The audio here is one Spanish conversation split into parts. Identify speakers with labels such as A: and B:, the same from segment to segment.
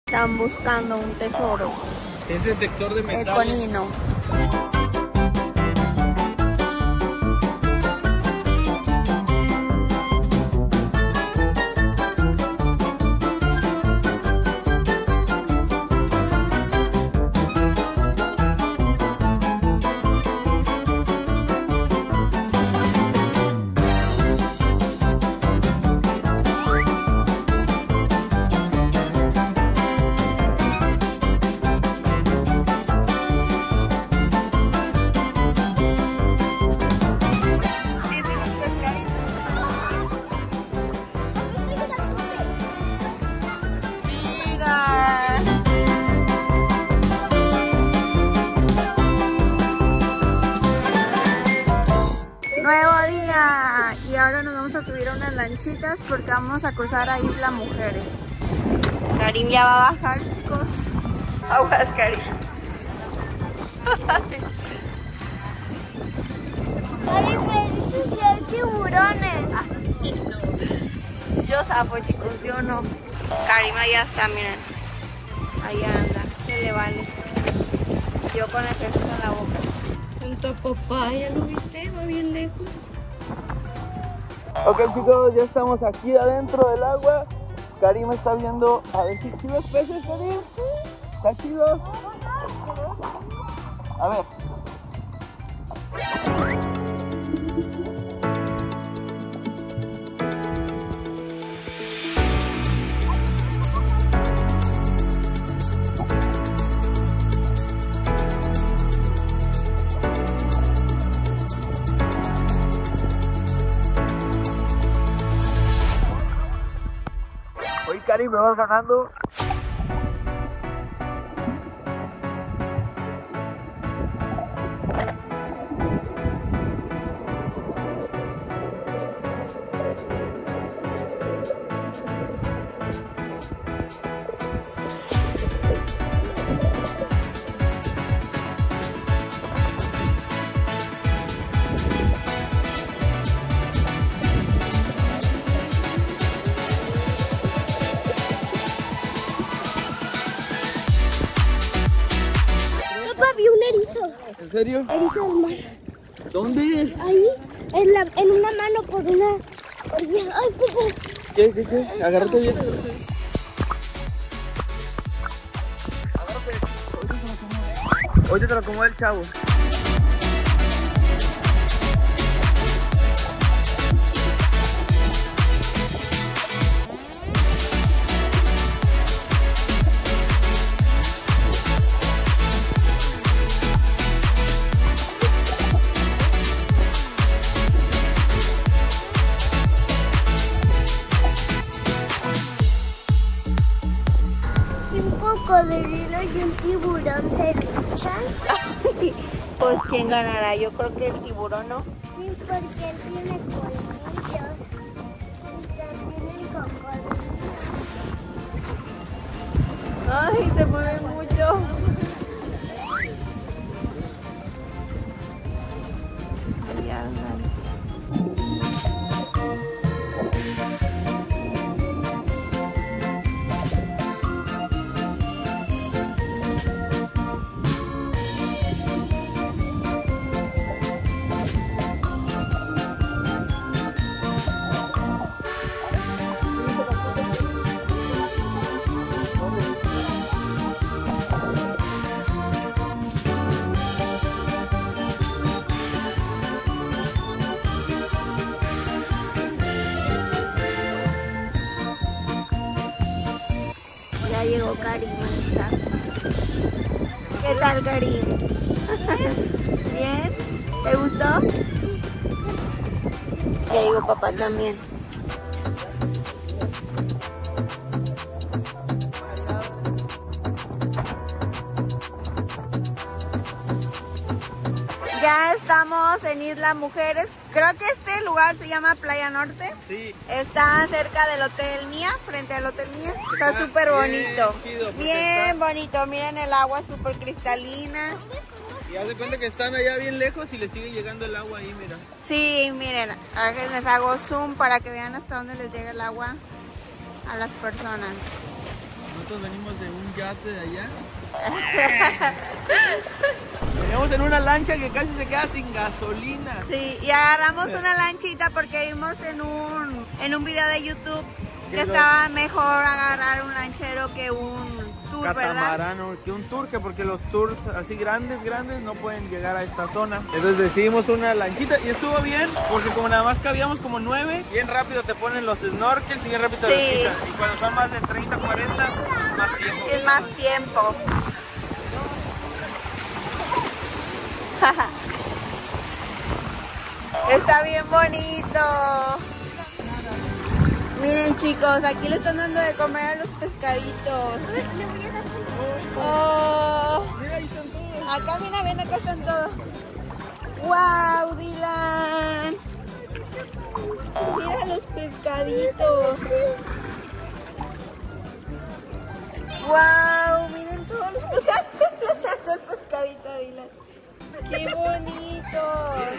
A: Están buscando un tesoro.
B: Es detector de metales.
A: Econino. Nuevo día y ahora nos vamos a subir a unas lanchitas porque vamos a cruzar a Isla Mujeres. Karim ya va a bajar, chicos. Aguas, Karim.
C: Karim, me dice si hay tiburones.
A: Yo zafo, chicos, yo no. Karim allá está, miren. Allá anda, se le vale. Yo con el queso en la boca. El topopaya, ¿lo viste? Va bien lejos.
B: Ok, chicos, ya estamos aquí adentro del agua. Karim está viendo a ver si ves peces, Karim. ¿Está chido? A ver. Hoy, Karim, me vas ganando.
C: Papá, vi un erizo.
B: ¿En serio?
C: Erizo del mar.
B: ¿Dónde?
C: Ahí, en una mano por una orilla. Ay, papá.
B: ¿Qué? Agárrate bien. Hoy te lo acomoda el chavo.
C: Si un cocodrilo y un tiburón se luchan.
A: Pues ¿quién ganará? Yo creo que el tiburón, ¿no?
C: Sí, porque él tiene colmillos. Usted tiene el cocodrilo.
A: Ay, se mueve mucho. Ahí andan. Ya llegó Karim, ahí está. ¿Qué tal, Karim? ¿Bien? ¿Te gustó? Ya llegó papá también. Ya estamos en Isla Mujeres. Creo que este lugar se llama Playa Norte.
B: Sí.
A: Está cerca del Hotel Mía, frente al Hotel Mía. Está súper bonito. Bien bonito. Miren el agua súper cristalina.
B: Y haz de cuenta que están allá bien lejos y les sigue llegando el agua ahí, mira.
A: Sí, miren, a ver, les hago zoom para que vean hasta dónde les llega el agua a las personas.
B: nosotros venimos de un yate de allá. Veníamos en una lancha que casi se queda sin gasolina.
A: Sí, y agarramos una lanchita porque vimos en un video de YouTube que estaba mejor agarrar un lanchero que un tour,
B: catamarán, ¿verdad? Que un tour, que porque los tours así grandes no pueden llegar a esta zona. Entonces decidimos una lanchita y estuvo bien porque como nada más cabíamos como 9, bien rápido te ponen los snorkels y bien rápido te los quitan. Y cuando son más de 30, 40, más tiempo.
A: Es más tiempo. Está bien bonito. Miren chicos, aquí le están dando de comer a los pescaditos. Oh.
B: Mira, ahí están todos.
A: Acá, mira, ven, acá están todos. ¡Wow, Dylan! Mira los pescaditos. ¡Wow! Miren todos los pescaditos. Le sacó el pescadito, Dylan. ¡Qué bonitos!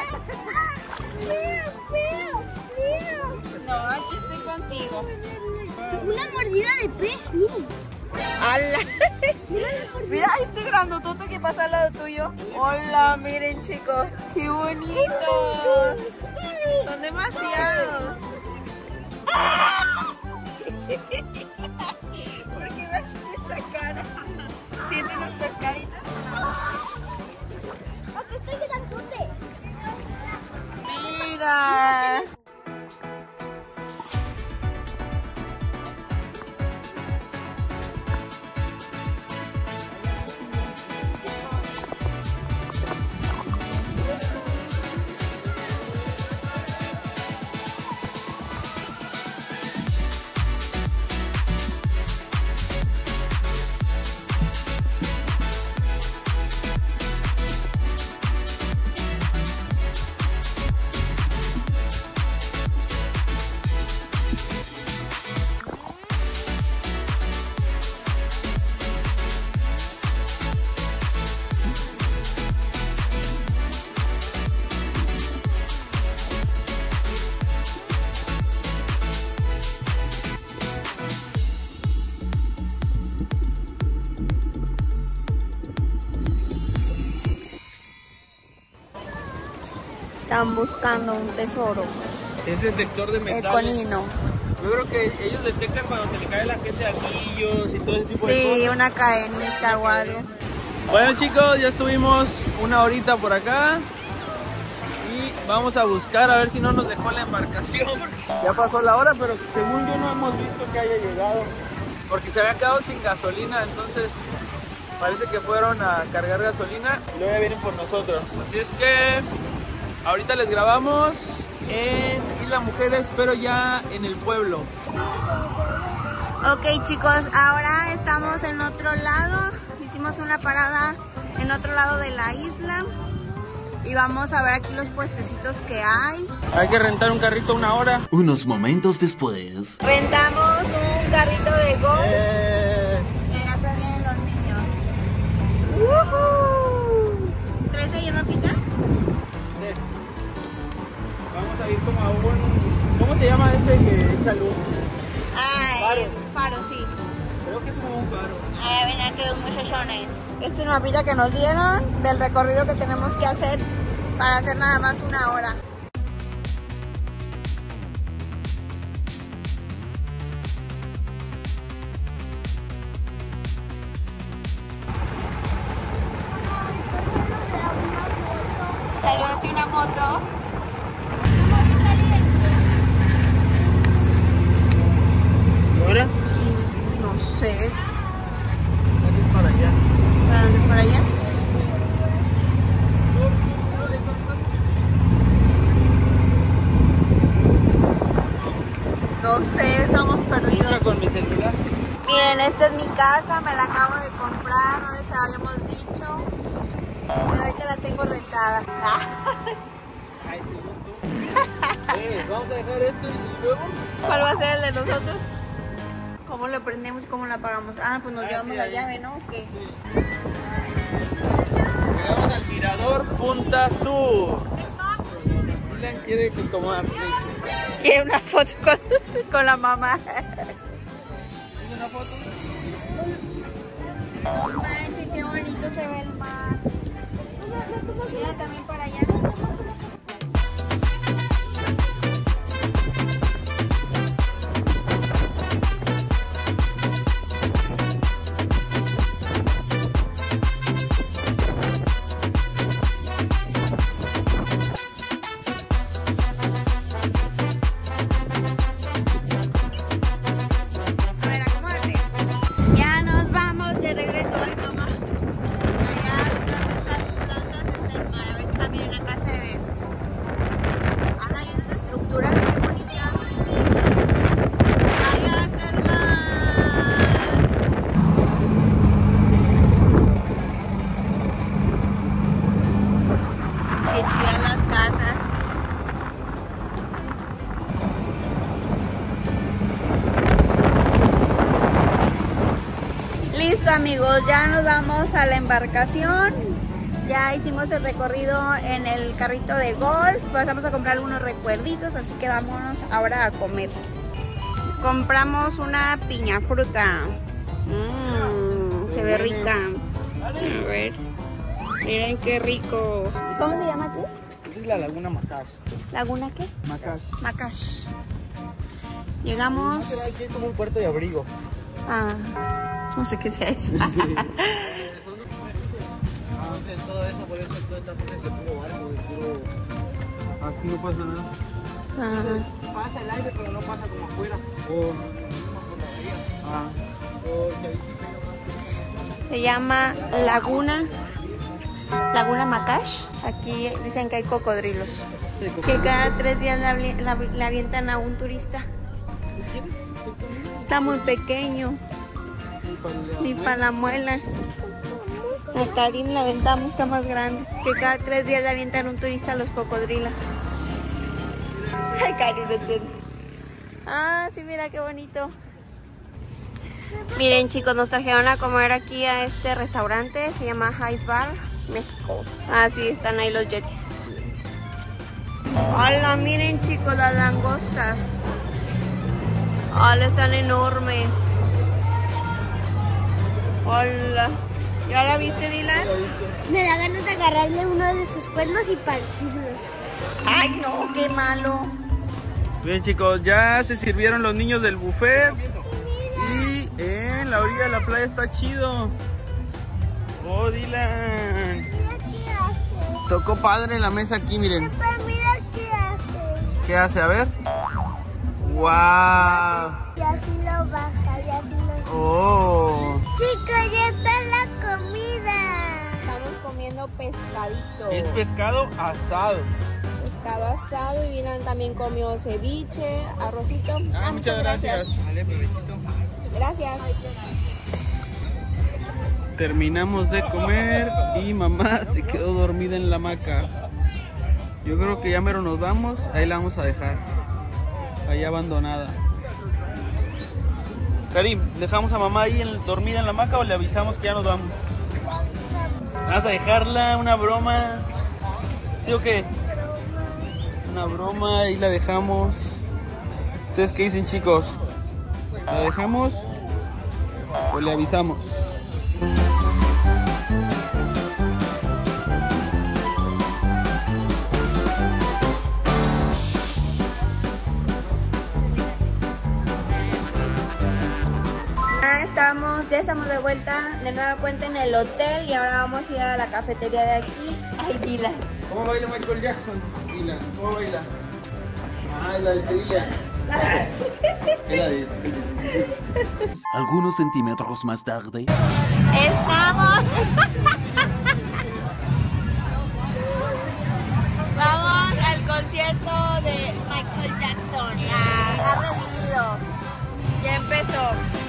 A: No, aquí estoy contigo.
C: Una mordida de pez, miren.
A: ¡Hala! Mira este grandotote que pasa al lado tuyo. Hola, miren chicos. ¡Qué bonitos! Son demasiados. ¿Por qué me haces esa cara? ¿Sientes los pescaditos?
C: Aquí estoy grandote.
A: ¡Mira! Están buscando un tesoro.
B: Es detector de metales.
A: Econino.
B: Yo creo que ellos detectan cuando se le cae a la gente anillos y todo ese tipo de
A: Sí,
B: cosas.
A: una cadenita o algo.
B: Bueno chicos, ya estuvimos una horita por acá y vamos a buscar a ver si no nos dejó la embarcación. Ya pasó la hora, pero según yo no hemos visto que haya llegado. Porque se había quedado sin gasolina, entonces parece que fueron a cargar gasolina y luego ya vienen por nosotros. Así es que ahorita les grabamos en Isla Mujeres, pero ya en el pueblo.
A: Ok chicos, ahora estamos en otro lado. Hicimos una parada en otro lado de la isla. Y vamos a ver aquí los puestecitos que hay.
B: Hay que rentar un carrito una hora.
D: Unos momentos después.
A: Rentamos un carrito de golf. Y allá atrás vienen los niños. ¡Woohoo! ¿Traes ahí una pita?
B: Vamos a ir como a un... ¿Cómo se llama ese que echa luz?
A: Ah,
B: Faro.
A: Faro, sí.
B: Creo que es como un faro.
A: Ven aquí los muchachones. Esta es una mapita que nos dieron del recorrido que tenemos que hacer para hacer nada más una hora. Salió aquí una moto.
B: ¿Y ahora?
A: No sé.
B: Es para allá.
A: ¿Para dónde? ¿Por allá? No sé, estamos perdidos.
B: Busca con mi celular.
A: Miren, esta es mi casa, me la acabo de comprar, no les habíamos dicho. Pero ahorita la tengo rentada.
B: Ay, sí, vamos a dejar esto y luego...
A: ¿Cuál va a ser el de nosotros? ¿Cómo lo prendemos y cómo la apagamos? Ah, pues nos llevamos la llave, ¿no? ¿O qué?
B: Llegamos al mirador Punta Sur. Dylan quiere que tomar.
A: Quiere una foto con la mamá.
B: ¿Es una foto?
A: Mira también para allá. A ver, acomódate. Ya nos vamos de regreso. Ay, mamá. Allá detrás de estas plantas está el mar. A ver si también en acá se ve. Ana, y esas estructuras, qué bonitas. Allá está el mar. Qué chidas las casas. Listo, amigos, ya nos vamos a la embarcación. Ya hicimos el recorrido en el carrito de golf. Pasamos a comprar algunos recuerditos, así que vámonos ahora a comer. Compramos una piña fruta. Se ve rica. A ver. Miren qué rico. ¿Cómo se llama aquí?
B: Esta es la Laguna Macash.
A: ¿Laguna qué?
B: Macash.
A: Macash. Llegamos.
B: Aquí es como un puerto de abrigo.
A: No sé qué sea eso.
B: Todo eso, por eso toda esta zona es de puro barco, de puro... Aquí no pasa nada. Pasa el aire, pero no pasa como afuera.
A: Se llama Laguna Macash. Aquí dicen que hay cocodrilos. Que cada 3 días le avientan a un turista. Está muy pequeño. Ni para la muela. A Karim la aventamos, está más grande. Que cada 3 días le avientan un turista a los cocodrilos. Ay, Karim, no entiende. Sí, mira qué bonito. Miren, chicos, nos trajeron a comer aquí a este restaurante. Se llama Ice Bar, México. Sí, están ahí los yetis. Hola, miren, chicos, las langostas. Hola, están enormes. Hola. ¿Ya la viste, Dylan?
C: Me da ganas de agarrarle uno de sus cuernos y partirlo.
A: Ay, no, qué malo.
B: Bien, chicos, ya se sirvieron los niños del buffet. Y en la orilla de la playa está chido. Oh, Dylan.
C: Mira qué hace.
B: Tocó padre la mesa aquí, miren.
C: Papá, mira qué hace.
B: ¿Qué hace? A ver. ¡Wow!
C: Y así lo baja, y así lo...
A: Oh.
C: Chicos, ya está la comida.
A: Estamos comiendo pescadito.
B: Es pescado asado.
A: Pescado asado y Dylan también comió ceviche, arrocito.
B: Muchas gracias. Vale, provechito.
A: Gracias.
B: Terminamos de comer y mamá se quedó dormida en la hamaca. Yo creo que ya mero nos vamos, ahí la vamos a dejar. Ahí abandonada. Karim, ¿dejamos a mamá ahí dormida en la hamaca o le avisamos que ya nos vamos? ¿Vas a dejarla? ¿Una broma? ¿Sí o qué? Una broma, ahí la dejamos. ¿Ustedes qué dicen, chicos? ¿La dejamos o le avisamos?
A: Ya estamos de vuelta de nueva cuenta en el hotel y ahora vamos a ir a la cafetería de aquí. Ay, Dylan.
B: ¿Cómo baila Michael Jackson? Dylan, ¿cómo baila? La de Dylan.
D: Algunos centímetros más tarde.
A: Estamos. Vamos al concierto de Michael Jackson. Ha redimido. Ya empezó.